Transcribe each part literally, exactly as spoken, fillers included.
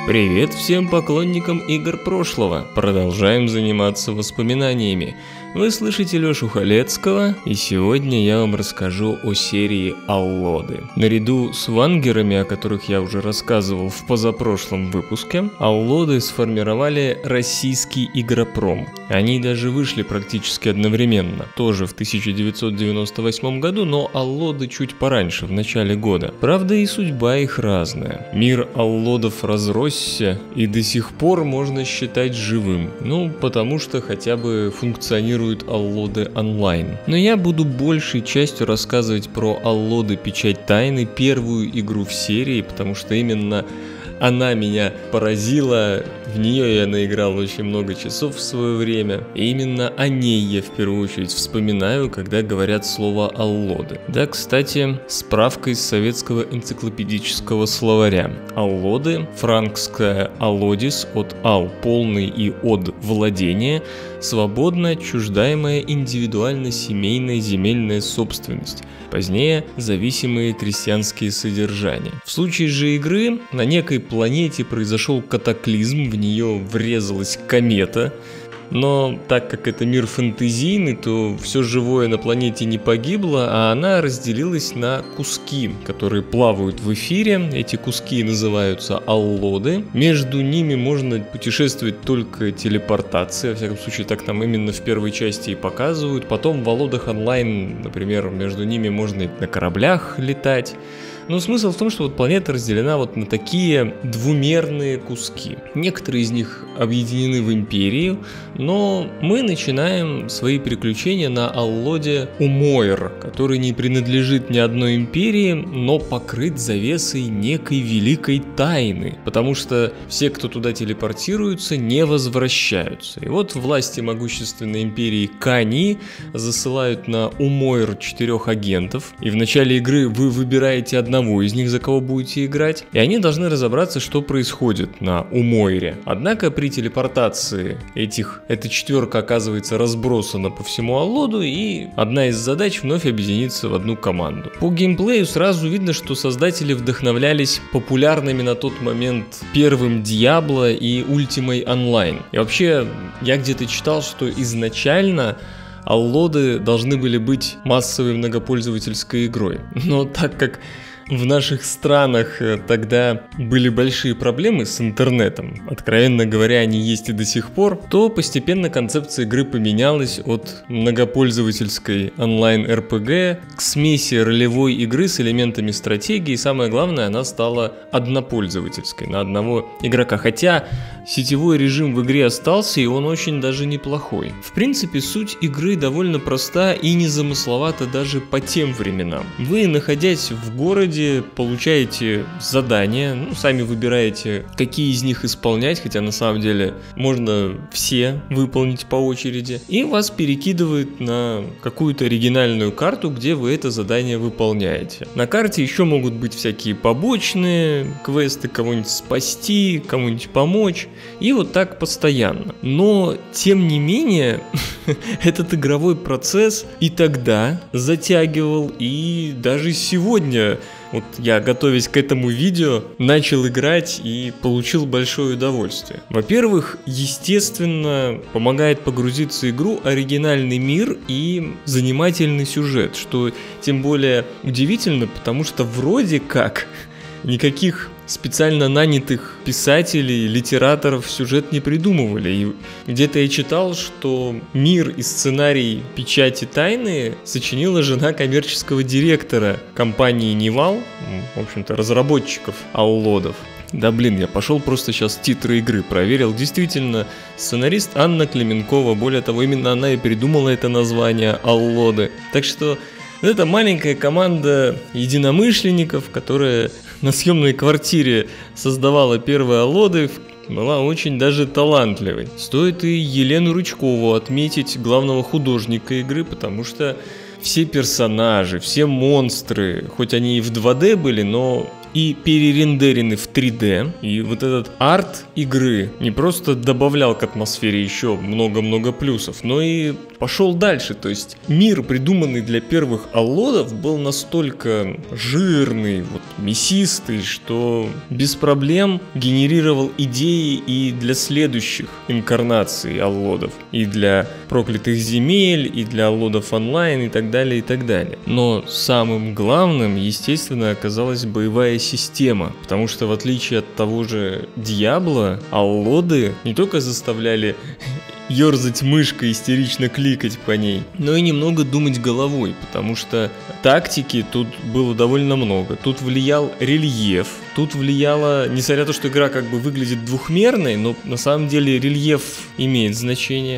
Привет всем поклонникам игр прошлого. Продолжаем заниматься воспоминаниями. Вы слышите Лёшу Халецкого, и сегодня я вам расскажу о серии Аллоды. Наряду с вангерами, о которых я уже рассказывал в позапрошлом выпуске, Аллоды сформировали российский игропром. Они даже вышли практически одновременно, тоже в тысяча девятьсот девяносто восьмом году, но Аллоды чуть пораньше, в начале года. Правда, и судьба их разная. Мир Аллодов разросся и до сих пор можно считать живым. Ну, потому что хотя бы функционирует Аллоды онлайн. Но я буду большей частью рассказывать про Аллоды Печать Тайны, первую игру в серии, потому что именно она меня поразила, в нее я наиграл очень много часов в свое время, и именно о ней я в первую очередь вспоминаю, когда говорят слово Аллоды. Да, кстати, справка из советского энциклопедического словаря. Аллоды, франкское аллодис от ал – полный и од – владение, свободно отчуждаемая индивидуально-семейная земельная собственность, позднее зависимые крестьянские содержания. В случае же игры на некой планете произошел катаклизм, в нее врезалась комета, но так как это мир фэнтезийный, то все живое на планете не погибло, а она разделилась на куски, которые плавают в эфире. Эти куски называются аллоды. Между ними можно путешествовать только телепортацией, во всяком случае так нам именно в первой части и показывают. Потом в Аллодах онлайн, например, между ними можно на кораблях летать. Но смысл в том, что вот планета разделена вот на такие двумерные куски. Некоторые из них объединены в империю, но мы начинаем свои приключения на Аллоде Умойр, который не принадлежит ни одной империи, но покрыт завесой некой великой тайны, потому что все, кто туда телепортируются, не возвращаются. И вот власти могущественной империи Кани засылают на Умойр четырех агентов, и в начале игры вы выбираете одного одного из них, за кого будете играть, и они должны разобраться, что происходит на Умойре. Однако при телепортации этих, эта четверка оказывается разбросана по всему Аллоду, и одна из задач вновь объединиться в одну команду. По геймплею сразу видно, что создатели вдохновлялись популярными на тот момент первым Diablo и Ultima Online. И вообще, я где-то читал, что изначально Аллоды должны были быть массовой многопользовательской игрой, но так как в наших странах тогда были большие проблемы с интернетом, откровенно говоря, они есть и до сих пор, то постепенно концепция игры поменялась от многопользовательской онлайн-эр пи джи к смеси ролевой игры с элементами стратегии, и самое главное, она стала однопользовательской, на одного игрока, хотя сетевой режим в игре остался, и он очень даже неплохой. В принципе, суть игры довольно проста и незамысловата даже по тем временам. Вы, находясь в городе, получаете задания, ну, сами выбираете, какие из них исполнять, хотя на самом деле можно все выполнить по очереди, и вас перекидывают на какую-то оригинальную карту, где вы это задание выполняете. На карте еще могут быть всякие побочные квесты, кого-нибудь спасти, кому-нибудь помочь, и вот так постоянно. Но, тем не менее, этот игровой процесс и тогда затягивал, и даже сегодня. Вот я, готовясь к этому видео, начал играть и получил большое удовольствие. Во-первых, естественно, помогает погрузиться в игру оригинальный мир и занимательный сюжет, что тем более удивительно, потому что вроде как никаких специально нанятых писателей, литераторов сюжет не придумывали. И где-то я читал, что мир и сценарий Печати Тайны сочинила жена коммерческого директора компании Невал, в общем-то, разработчиков Аллодов. Да блин, я пошел просто сейчас титры игры проверил. Действительно, сценарист Анна Клименкова, более того, именно она и придумала это название Аллоды. Так что это маленькая команда единомышленников, которая на съемной квартире создавала первые Аллоды, была очень даже талантливой. Стоит и Елену Рычкову отметить, главного художника игры, потому что все персонажи, все монстры, хоть они и в два дэ были, но и перерендерены в три дэ. И вот этот арт игры не просто добавлял к атмосфере еще много-много плюсов, но и пошел дальше. То есть мир, придуманный для первых Аллодов, был настолько жирный, вот, мясистый, что без проблем генерировал идеи и для следующих инкарнаций Аллодов, и для проклятых земель, и для Аллодов онлайн, и так далее, и так далее. Но самым главным, естественно, оказалась боевая система, потому что в отличие от того же Диабло, Аллоды не только заставляли ерзать мышкой, истерично кликать по ней, но и немного думать головой, потому что тактики тут было довольно много. Тут влиял рельеф, тут влияло, несмотря на то, что игра как бы выглядит двухмерной, но на самом деле рельеф имеет значение,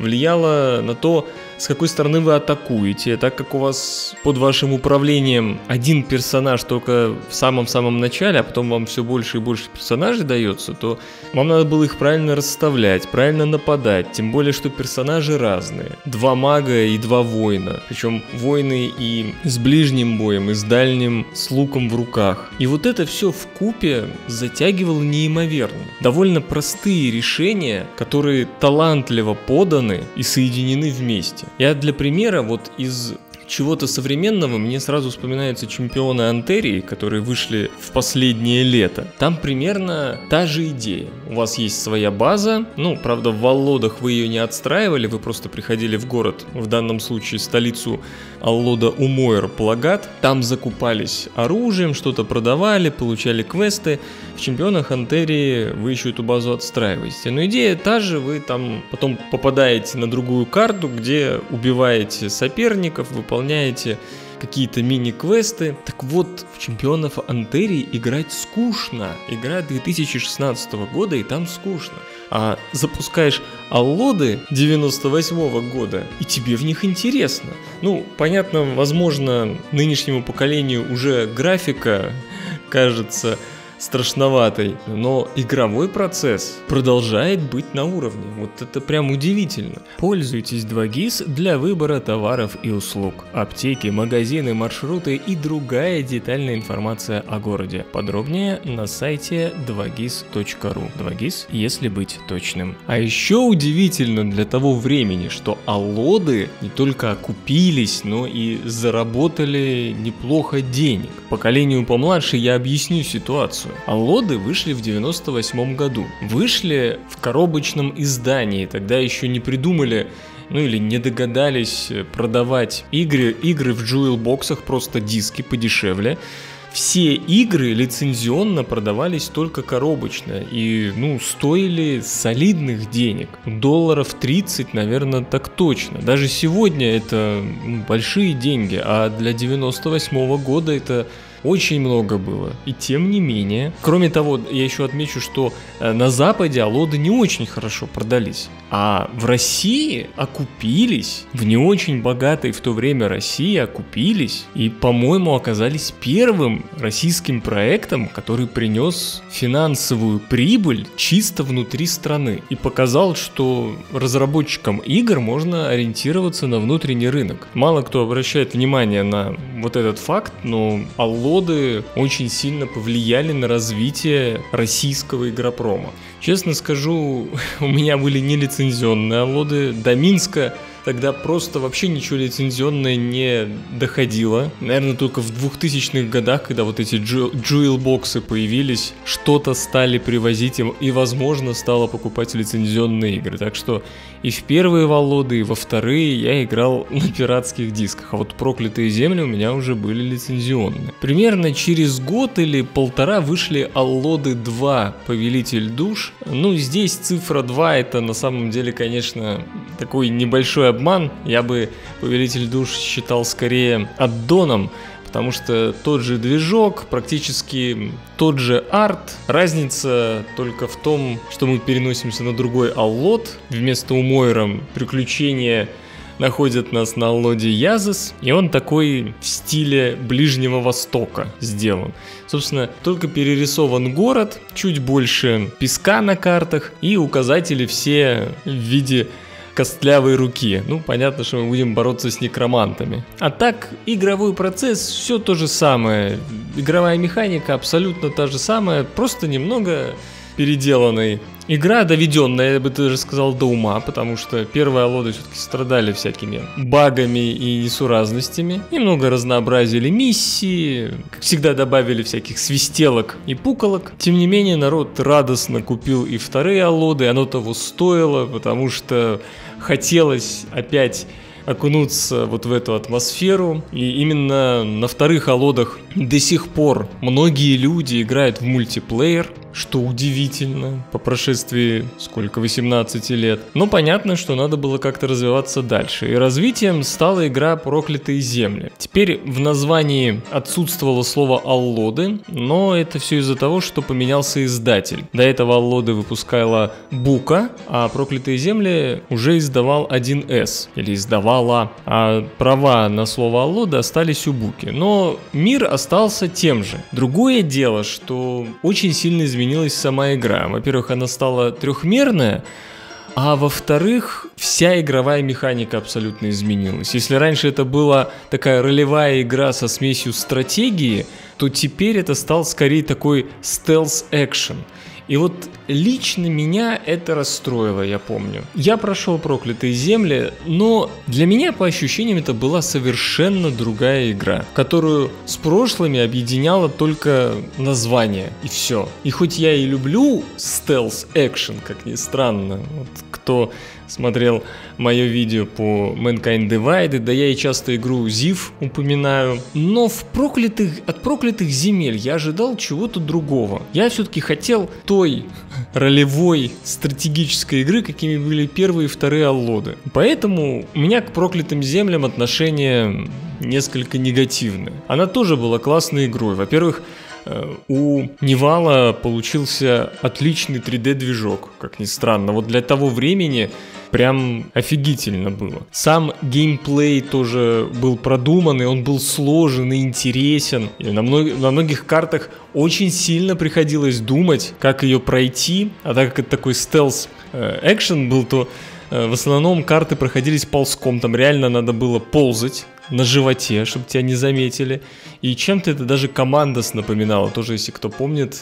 влияло на то, с какой стороны вы атакуете. Так как у вас под вашим управлением один персонаж только в самом-самом начале, а потом вам все больше и больше персонажей дается, то вам надо было их правильно расставлять, правильно нападать. Тем более, что персонажи разные. Два мага и два воина. Причем воины и с ближним боем, и с дальним, с луком в руках. И вот это все вкупе затягивало неимоверно. Довольно простые решения, которые талантливо поданы и соединены вместе. Я для примера вот из чего-то современного мне сразу вспоминаются чемпионы Антерии, которые вышли в последнее лето. Там примерно та же идея. У вас есть своя база, ну, правда, в Аллодах вы ее не отстраивали, вы просто приходили в город, в данном случае столицу Аллода Умойр Плагат, там закупались оружием, что-то продавали, получали квесты. В чемпионах Антерии вы еще эту базу отстраиваете. Но идея та же, вы там потом попадаете на другую карту, где убиваете соперников, выполняете какие-то мини-квесты. Так вот, в чемпионов Антерии играть скучно. Игра две тысячи шестнадцатого года, и там скучно. А запускаешь Аллоды девяносто восьмого года, и тебе в них интересно. Ну, понятно, возможно, нынешнему поколению уже графика кажется страшноватой, но игровой процесс продолжает быть на уровне. Вот это прям удивительно. Пользуйтесь два гис для выбора товаров и услуг. Аптеки, магазины, маршруты и другая детальная информация о городе. Подробнее на сайте два гис точка ру. два гис, если быть точным. А еще удивительно для того времени, что Аллоды не только окупились, но и заработали неплохо денег. Поколению помладше я объясню ситуацию. Аллоды вышли в девяносто восьмом году. Вышли в коробочном издании, тогда еще не придумали, ну или не догадались продавать игры, игры в джуэлбоксах, просто диски подешевле. Все игры лицензионно продавались только коробочно и, ну, стоили солидных денег. Долларов тридцать, наверное, так точно. Даже сегодня это ну, большие деньги, а для девяносто восьмого года это очень много было. И тем не менее, кроме того, я еще отмечу, что на Западе Аллоды не очень хорошо продались. А в России окупились, в не очень богатой в то время России окупились. И, по-моему, оказались первым российским проектом, который принес финансовую прибыль чисто внутри страны. И показал, что разработчикам игр можно ориентироваться на внутренний рынок. Мало кто обращает внимание на вот этот факт, но Аллоды очень сильно повлияли на развитие российского игропрома. Честно скажу, у меня были нелицензионные Аллоды. До Минска тогда просто вообще ничего лицензионное не доходило. Наверное, только в двухтысячных годах, когда вот эти джуэлбоксы появились, что-то стали привозить им и, возможно, стало покупать лицензионные игры. Так что и в первые Аллоды, и во вторые я играл на пиратских дисках. А вот проклятые земли у меня уже были лицензионные. Примерно через год или полтора вышли Аллоды два, Повелитель душ. Ну, здесь цифра два это на самом деле, конечно, такой небольшой обман. Я бы Повелитель душ считал скорее аддоном, потому что тот же движок, практически тот же арт. Разница только в том, что мы переносимся на другой Аллод. Вместо Умойра приключения находят нас на Аллоде Язес, и он такой в стиле Ближнего Востока сделан. Собственно, только перерисован город, чуть больше песка на картах, и указатели все в виде костлявой руки. Ну, понятно, что мы будем бороться с некромантами. А так, игровой процесс все то же самое. Игровая механика абсолютно та же самая, просто немного переделанной. Игра доведенная, я бы даже сказал, до ума, потому что первые Аллоды все-таки страдали всякими багами и несуразностями. Немного разнообразили миссии, как всегда добавили всяких свистелок и пуколок. Тем не менее, народ радостно купил и вторые Аллоды, оно того стоило, потому что хотелось опять окунуться вот в эту атмосферу. И именно на вторых Аллодах до сих пор многие люди играют в мультиплеер, что удивительно, по прошествии сколько, восемнадцати лет. Но понятно, что надо было как-то развиваться дальше. И развитием стала игра «Проклятые земли». Теперь в названии отсутствовало слово «Аллоды», но это все из-за того, что поменялся издатель. До этого Аллоды выпускала Бука, а «Проклятые земли» уже издавал один эс, или издавала, а права на слово «Аллоды» остались у Буки. Но мир остался тем же. Другое дело, что очень сильно изменилось изменилась сама игра. Во-первых, она стала трехмерная, а во-вторых, вся игровая механика абсолютно изменилась. Если раньше это была такая ролевая игра со смесью стратегии, то теперь это стал скорее такой стелс-экшен. И вот лично меня это расстроило, я помню. Я прошел «Проклятые земли», но для меня, по ощущениям, это была совершенно другая игра, которую с прошлыми объединяло только название, и все. И хоть я и люблю стелс-экшен, как ни странно, вот кто смотрел мое видео по Mankind Divided, да я и часто игру зив упоминаю, но в проклятых, от «Проклятых земель» я ожидал чего-то другого. Я все-таки хотел той ролевой стратегической игры, какими были первые и вторые Аллоды. Поэтому у меня к «Проклятым землям» отношение несколько негативное. Она тоже была классной игрой. Во-первых, у Невала получился отличный три дэ-движок, как ни странно. Вот для того времени прям офигительно было. Сам геймплей тоже был продуманный, он был сложен и интересен. И на, мног... на многих картах очень сильно приходилось думать, как ее пройти. А так как это такой стелс-экшен был, то в основном карты проходились ползком. Там реально надо было ползать на животе, чтобы тебя не заметили. И чем-то это даже Командос напоминало. Тоже, если кто помнит,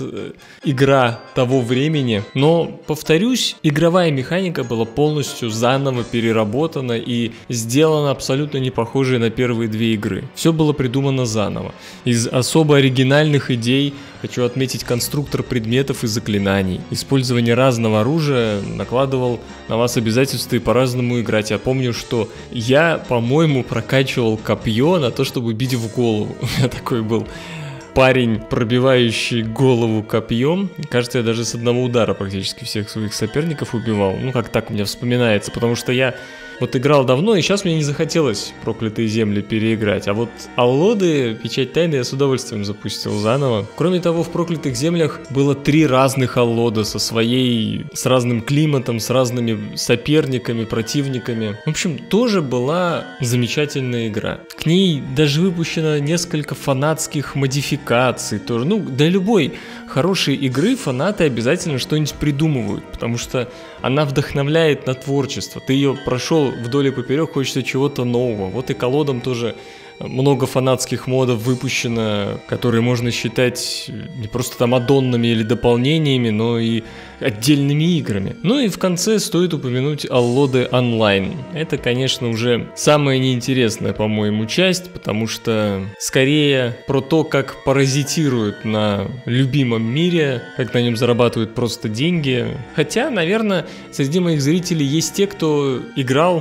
игра того времени. Но, повторюсь, игровая механика была полностью заново переработана и сделана абсолютно не похожей на первые две игры. Все было придумано заново. Из особо оригинальных идей хочу отметить конструктор предметов и заклинаний. Использование разного оружия накладывал на вас обязательства и по-разному играть. Я помню, что я, по-моему, прокачивал копье на то, чтобы бить в голову. У меня такой был парень, пробивающий голову копьем. Кажется, я даже с одного удара практически всех своих соперников убивал. Ну, как так мне вспоминается, потому что я вот играл давно, и сейчас мне не захотелось «Проклятые земли» переиграть. А вот Аллоды, Печать Тайны я с удовольствием запустил заново. Кроме того, в «Проклятых землях» было три разных Аллода со своей, с разным климатом, с разными соперниками, противниками. В общем, тоже была замечательная игра. К ней даже выпущено несколько фанатских модификаций тоже. Ну, для любой хорошей игры фанаты обязательно что-нибудь придумывают, потому что она вдохновляет на творчество. Ты ее прошел вдоль и поперек, хочется чего-то нового. Вот и к Аллодам тоже много фанатских модов выпущено, которые можно считать не просто там аддонами или дополнениями, но и отдельными играми. Ну и в конце стоит упомянуть Аллоды онлайн. Это, конечно, уже самая неинтересная, по-моему, часть, потому что скорее про то, как паразитируют на любимом мире, как на нем зарабатывают просто деньги. Хотя, наверное, среди моих зрителей есть те, кто играл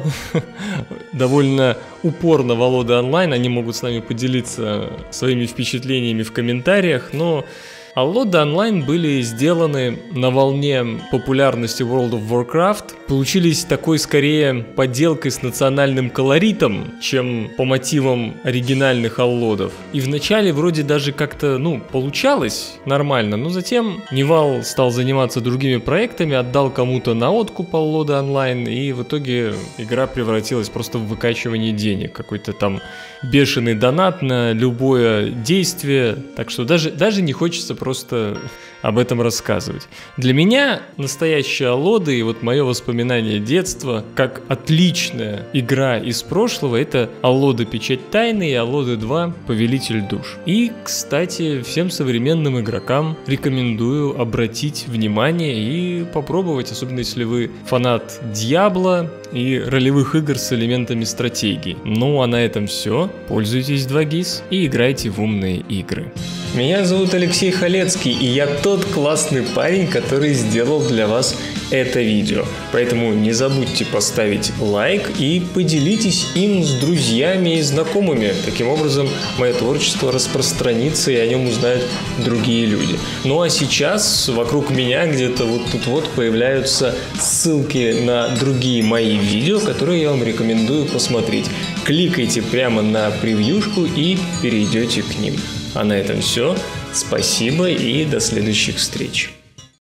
довольно упорно в Аллоды онлайн. Они могут с нами поделиться своими впечатлениями в комментариях, но Аллоды онлайн были сделаны на волне популярности World of Warcraft, получились такой скорее подделкой с национальным колоритом, чем по мотивам оригинальных Аллодов. И вначале вроде даже как-то, ну, получалось нормально, но затем Невал стал заниматься другими проектами, отдал кому-то на откуп Аллоды онлайн, и в итоге игра превратилась просто в выкачивание денег, какой-то там бешеный донат на любое действие, так что даже, даже не хочется просто об этом рассказывать. Для меня настоящие Аллоды и вот мое воспоминание детства, как отличная игра из прошлого, это Аллоды Печать Тайны и Аллоды два Повелитель Душ. И, кстати, всем современным игрокам рекомендую обратить внимание и попробовать, особенно если вы фанат Диабло и ролевых игр с элементами стратегии. Ну а на этом все. Пользуйтесь два гис и играйте в умные игры. Меня зовут Алексей Халецкий, и я тот классный парень, который сделал для вас это видео. Поэтому не забудьте поставить лайк и поделитесь им с друзьями и знакомыми. Таким образом, мое творчество распространится и о нем узнают другие люди. Ну а сейчас вокруг меня где-то вот тут вот появляются ссылки на другие мои видео, которые я вам рекомендую посмотреть. Кликайте прямо на превьюшку и перейдете к ним. А на этом все. Спасибо и до следующих встреч.